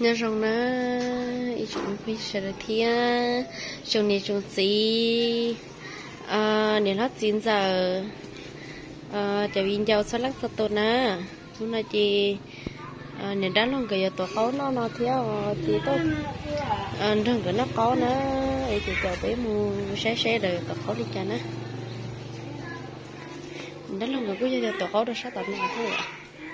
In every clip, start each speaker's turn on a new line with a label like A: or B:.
A: giờ xong nữa chúng phải sẽ thiên trong này chúng gì nếu hết 9 giờ cho viên dầu sát lắc sát tốt nè chúng ta chỉ nếu đã lòng cái tổ có nó theo thì tốt đừng cái nó có nữa thì cho bé mua xe rồi tổ có đi cho nó đã lòng cái cũng như tổ có được sát tận nào thôi ạ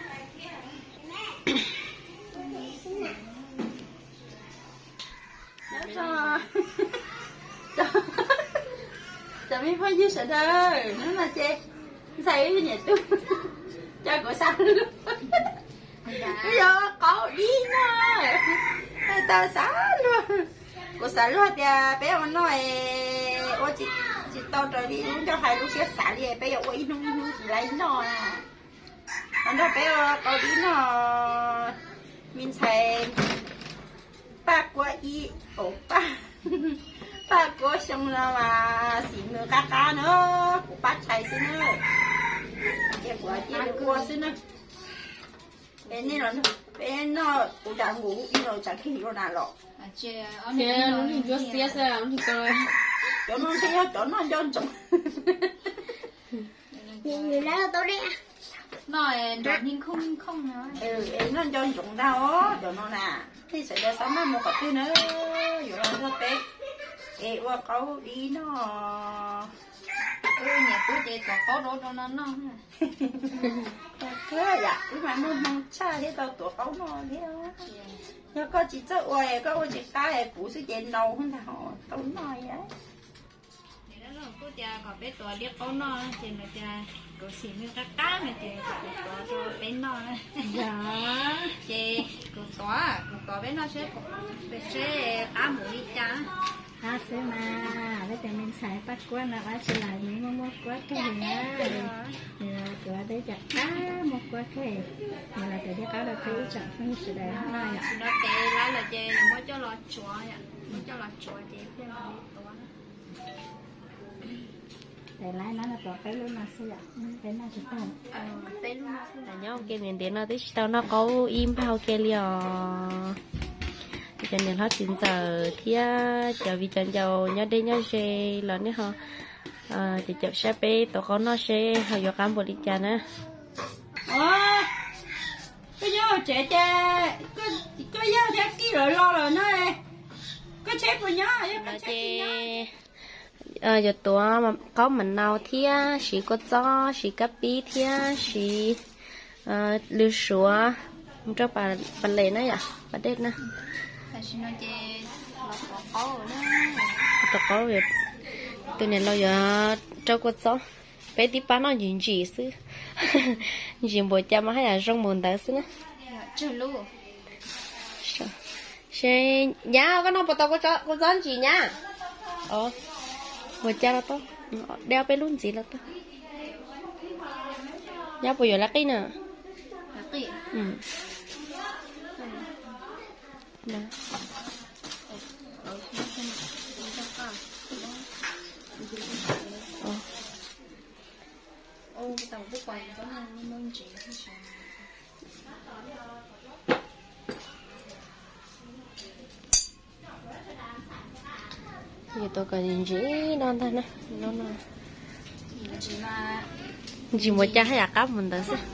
B: chả biết phải như sợ thôi nó là chê say với nhà tôi cho cô sao luôn bây giờ có đi nè tao xả luôn cô xả luôn thì bé mà nói ôi chị tao trời đi muốn cho hai lúc xếp xả đi bé giờ ôi nó lấy nó anh đó bé có đi nó mình xài ba quả y ổ ba quả xong rồi mà xịn nữa cá nữa của bác chạy xin nữa em quả chị được qua xin nữa bên nó cũng đã ngủ đi rồi chẳng khi nó nào lọ
A: chị nó thì cho xía sao thì coi
B: chỗ nó xía chỗ nó cho chồng
C: người đó là tôi đi
B: nói đột nhiên không nói nó cho chồng đâu chỗ nó nè thì sẽ cho sống nó một cặp kia nữa rồi nó tết qua câu đi nó nhà của chị còn có đồ nó thế dạ nhưng mà nó xa thế tao tụi cấu nó theo nhưng có chị chơi ơi có chị cái phụ sự chuyện đâu không thằng tao nói vậy
D: thì đó là cô cha còn bé tuổi biết cấu nó thì là cha có xỉn như cá mà chị có cho bé nó
B: dạ
D: chị có bé nó sẽ cá mũi cha
C: sẽ mà bây giờ mình xài bắt quá là bắt sẽ lại những món quá cái gì á thì cửa đấy chặt cá một quá cái mà là cái cá là thấy chặt không sẽ để hôm nay ạ
D: nó tê lá là chê mới cho lọt chùa ạ mới cho lọt chùa chị thêm là đi
C: để lái nó là tỏ cái luôn mà sẽ ạ cái nào chỉ tao
D: tê luôn
A: là nhau cái miền điện nó tới tao nó có im bao cái liò cho nên hết 9 giờ thì chờ vì chọn giàu nhớ đi nhớ xe lớn nữa ha thì chụp xe bé tổ con nó sẽ họ vô cam bột đi chả nè
B: cái nhau trẻ cái nhau trẻ kia rồi lo rồi nó cái chết của nhau cái chết
A: giờ tổ mà có mình nào thì chỉ có gió chỉ cà pi thì chỉ lưu sữa cho bà lên đấy à bà đét nè tao có việc từ này lâu giờ trâu quất gió bé tí ba nó nhìn gì xứ nhìn bộ cha mà hay là trong mồn tới xứ nữa
D: chơi luôn
A: xe nhá có nó bộ tao có gió gì nhá bộ cha là to đeo bé luôn gì là to nhá bộ giờ là cái nè nè
D: tàu bút quay có nên môn chị
A: giờ tôi cần gì non thôi nè non chỉ một cha hay là cáp mình tới xem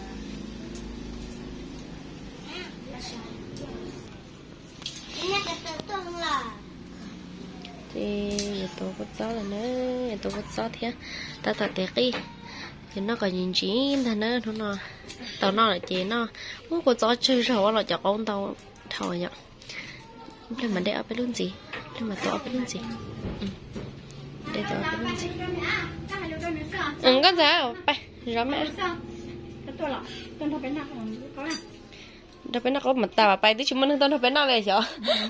A: thì giờ tôi có gió là nữa giờ tôi có gió thế ta thật đẹp đi thì nó còn nhìn chỉ thôi nữa nó tao nó là chị nó muốn có gió chơi rồi là cho con tao thôi nhở lên mà để ở bên luôn gì lên mà tôi ở bên luôn gì để tôi ở bên luôn gì có sao bay rõ mẹ đâu bên nó có mặt tao bay tới chúng mình tôi đâu bên nó về chỗ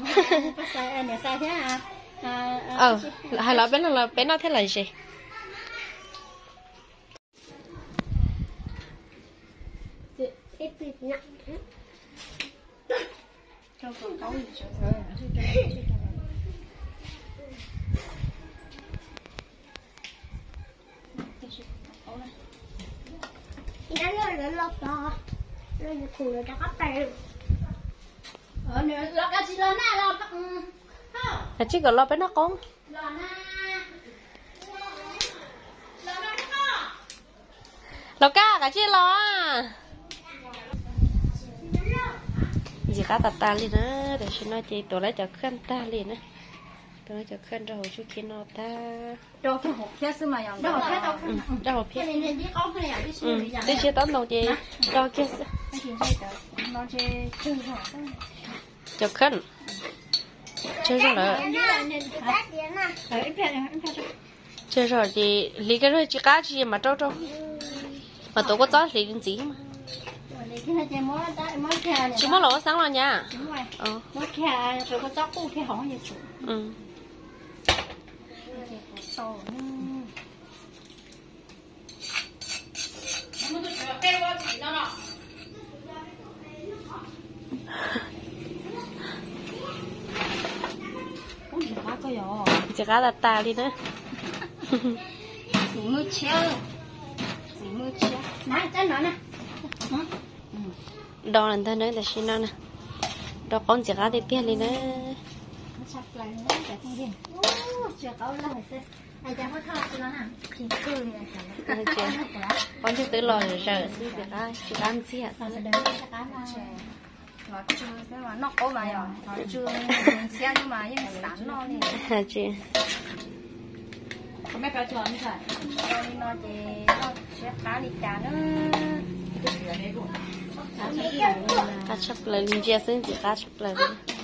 A: hay là bên nó thế là gì
D: cho con cáu gì cho
C: nó lọt to nó cùng nó chắc tay Lo cái gì lo na lo
A: là chỉ có lo bên nó con
C: lo na
A: lo cả chỉ lo à gì cả ta liền nữa để xin nói chị tôi lấy cho khăn ta liền nữa tôi lấy cho khăn rồi chú kia nó ta
D: cho cái hộp kia xưa mà dòng
C: đâu hết đâu
A: cho hộp phía
C: cái này biết con cái này biết xưa bây giờ
A: đi chơi tóm đầu chị cho kia
C: cái chuyện đây đó nó chơi chơi rồi
A: cho khăn chơi rồi là chơi rồi thì lý cái rồi chỉ cá chỉ mà trâu trâu mà tôi có chó lý cái gì mà chỉ mới lỗ sáng rồi nha
C: nó khe rồi có chó cu khe hỏng vậy
A: chỉ cá ta đi nữa
C: chỉ mưa chéo nè chân nó nè
A: đo lần ta nữa để xin nó nè đo con chỉ cá thì tiền đi nữa
C: sắp lại nữa để không điên chưa có là sẽ ai cho nó thao cho nó hả thì cứ này
A: con chưa tới lò rồi xí chỉ cá ăn xí hả
C: sao sẽ đến cái cá
D: nó chưa cái mà nó có mà rồi nó chưa xe nhưng mà những sẵn nó đi
A: hả chị
C: không biết cái chuyện gì cả
D: nó chỉ nó sẽ cá đi cá nữa
A: cá chắp lời linh chia xin chỉ cá chắp lời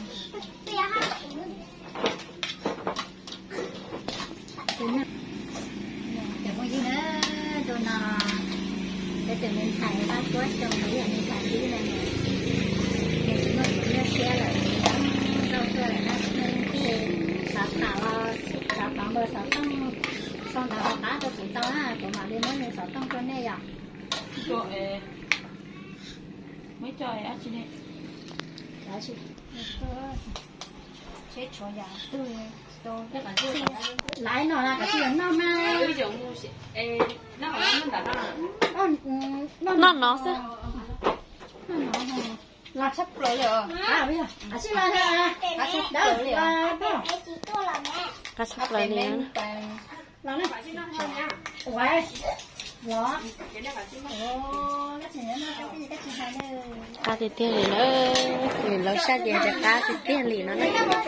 C: chẳng có gì nữa đồ nọ để từ mình xài ba quét trong mấy là mình xài cái này để nó xe lại đâu xe lại nó sạp thảo bờ sạp tông xong thảo cá cho phụ tao á của mà đi mới lên sạp tông cho này à
B: trời mấy trời á chị này
C: đó chị
D: chết chỗ nhà tôi
C: lại nó là cái chuyện nó mà
B: ví dụ nó
A: nó sẽ
D: là sắp lại rồi
C: bây giờ xin là đó
A: cá chắp lời đi nữa
C: là nó quay đó cái chuyện nó cái chuyện hay nữa
A: cá thì tiền liền nữa mình lấy sát về để cá thì tiền liền nó đấy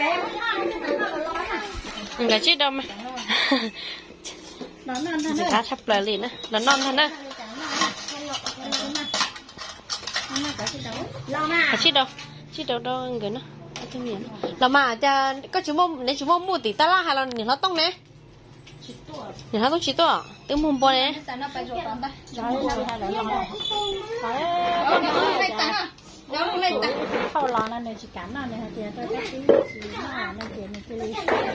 A: cái chết đâu mà cá chắp lời liền nữa nó non thôi nữa cái chết đâu đâu người nó cái miệng là mà cha có chú mông nếu chú mông mua tỷ ta la hay là nhìn nó tông nè nhìn nó tông chỉ to tiếng mông bò nè
D: nó phải rồi tao
C: không lo nó này chỉ cắn nó này thì tôi chắc chỉ nó tiền này cái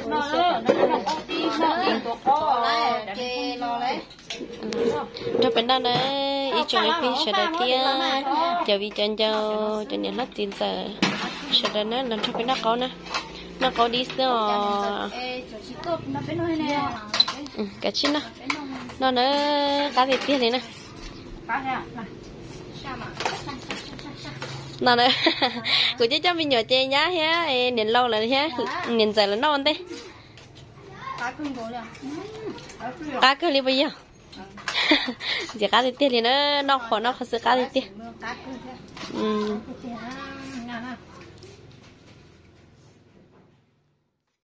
A: cho bên đó đấy ít cho cái sẽ đại kia giờ vì chân cho nhận hết tiền giờ sẽ đại nó làm cho bên đó có nè nó có đi xưa cái chín nó cá thịt tiền này nè nó đấy cứ chứ cho mình nhỏ chè nhá ha nhìn lâu là ha nhìn giờ là non đấy cá cứ đi bây giờ chỉ cá thịt tiền thì nó khó sự cá thịt tiền